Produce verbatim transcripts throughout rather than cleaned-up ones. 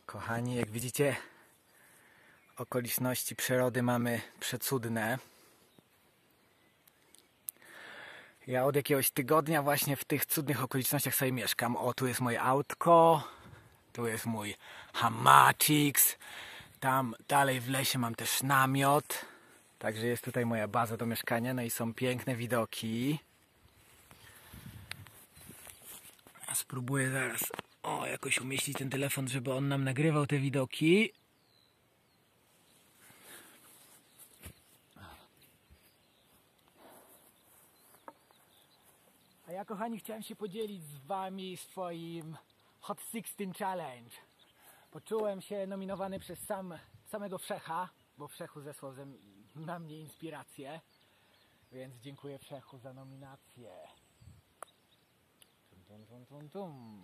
Kochani, jak widzicie, okoliczności przyrody mamy przecudne. Ja od jakiegoś tygodnia właśnie w tych cudnych okolicznościach sobie mieszkam. O, tu jest moje autko, tu jest mój hamacix, tam dalej w lesie mam też namiot. Także jest tutaj moja baza do mieszkania, no i są piękne widoki. Ja spróbuję zaraz o, jakoś umieścić ten telefon, żeby on nam nagrywał te widoki. A ja, kochani, chciałem się podzielić z wami swoim Hot sixteen Challenge. Poczułem się nominowany przez sam, samego Wszecha, bo Wszechu zesłał ze, na mnie inspirację. Więc dziękuję Wszechu za nominację. Tum, tum, tum, tum, tum.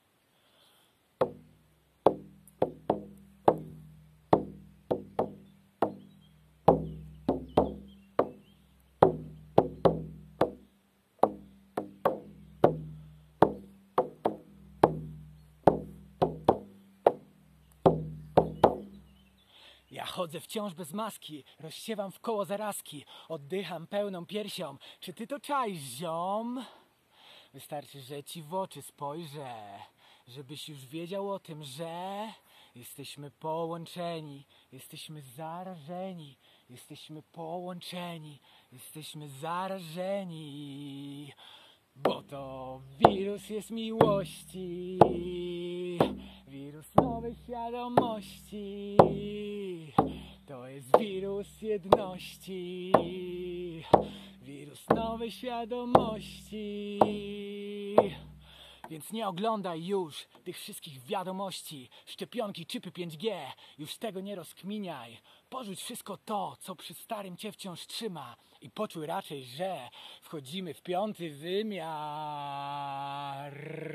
Ja chodzę wciąż bez maski, rozsiewam w koło zarazki, oddycham pełną piersią. Czy ty to czaisz, ziom? Wystarczy, że ci w oczy spojrzę, żebyś już wiedział o tym, że jesteśmy połączeni, jesteśmy zarażeni, jesteśmy połączeni, jesteśmy zarażeni, bo to wirus jest miłości. Wirus nowej świadomości, to jest wirus jedności, wirus nowej świadomości. Więc nie oglądaj już tych wszystkich wiadomości, szczepionki, chipy pięć G, już tego nie rozkminiaj. Porzuć wszystko to, co przy starym cię wciąż trzyma i poczuj raczej, że wchodzimy w piąty wymiar.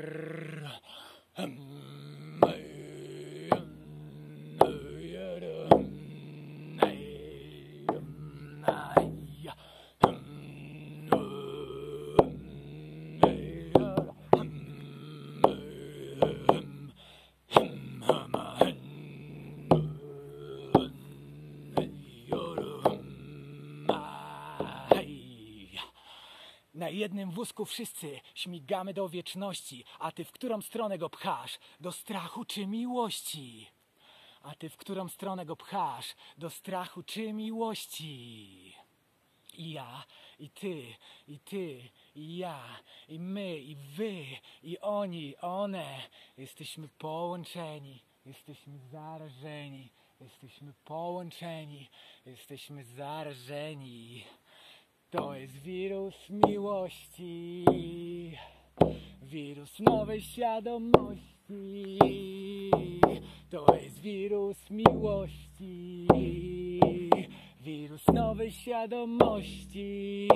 Na jednym wózku wszyscy śmigamy do wieczności, a ty w którą stronę go pchasz? Do strachu czy miłości? A ty w którą stronę go pchasz? Do strachu czy miłości? I ja, i ty, i ty, i ja, i my, i wy, i oni, one. Jesteśmy połączeni, jesteśmy zarażeni, jesteśmy połączeni, jesteśmy zarażeni. To jest wirus miłości, wirus nowej świadomości. To jest wirus miłości, wirus nowej świadomości.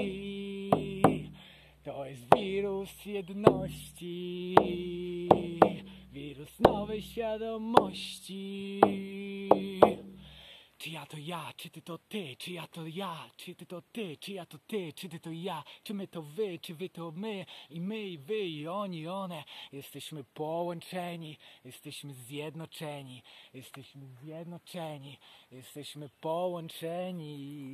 To jest wirus jedności, wirus nowej świadomości. Czy ja to ja, czy ty to ty, czy ja to ja, czy ty to ty, czy ja to ty, czy ty to ja, czy my to wy, czy wy to my, i my, i wy, i oni, i one. Jesteśmy połączeni, jesteśmy zjednoczeni, jesteśmy zjednoczeni, jesteśmy połączeni.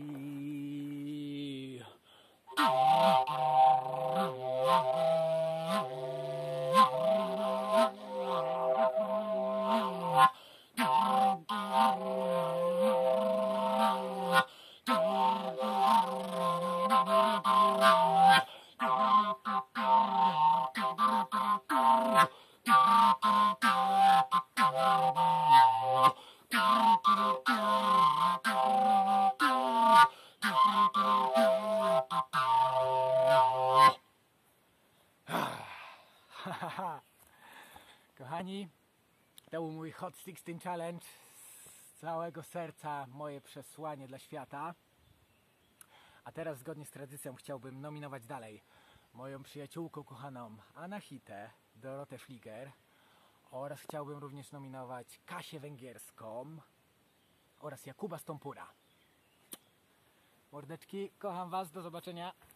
Kochani, to był mój Hot sixteen Challenge. Z całego serca moje przesłanie dla świata. A teraz zgodnie z tradycją chciałbym nominować dalej moją przyjaciółkę kochaną Anahitę, Dorotę Fliger, oraz chciałbym również nominować Kasię Węgierską oraz Jakuba Stompura. Mordeczki, kocham was, do zobaczenia.